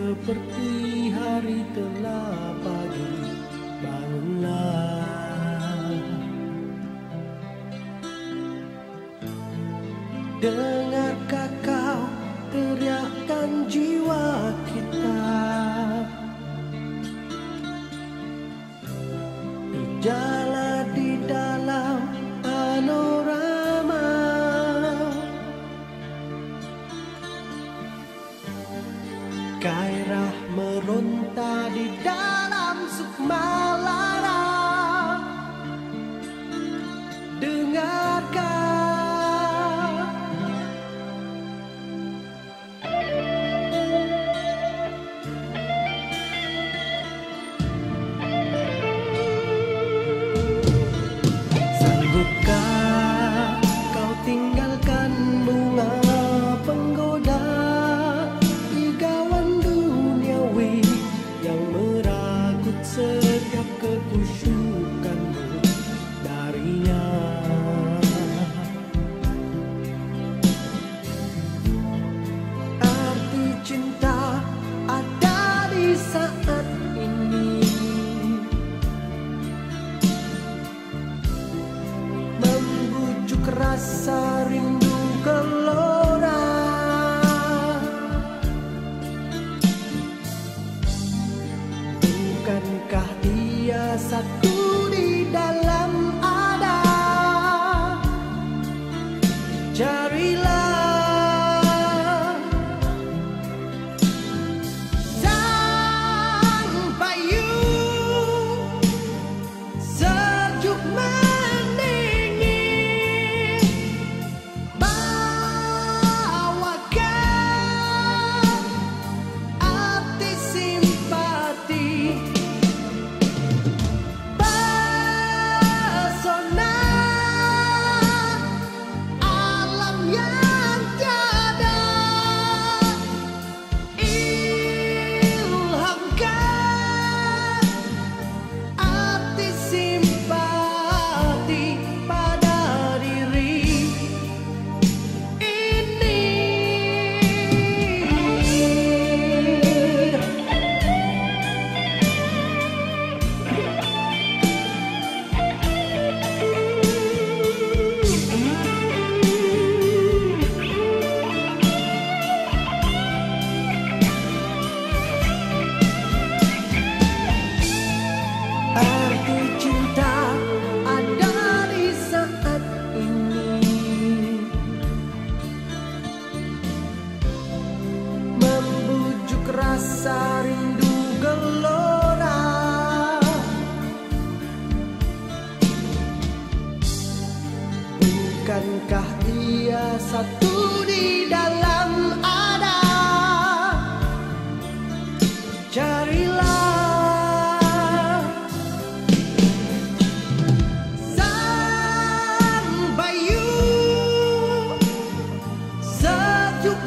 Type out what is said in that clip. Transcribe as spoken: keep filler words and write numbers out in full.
seperti hari telah pagi, bangunlah. Dengarkah kau teriakan jiwa kita? Berjalan di dalam panorama, gairah meronta di dalam sukma lara. Dengarkah kau tinggalkan bunga penggoda di gawan duniawi yang meragut setiap kekusyukanmu darinya. Arti cinta ada di saat ini, rasa rindu gelora. Bukankah dia satu di dalam ada? Carilah sang payu sejuk rasa rindu gelora. Bukankah dia satu di dalam ada? Carilah sang bayu sejuk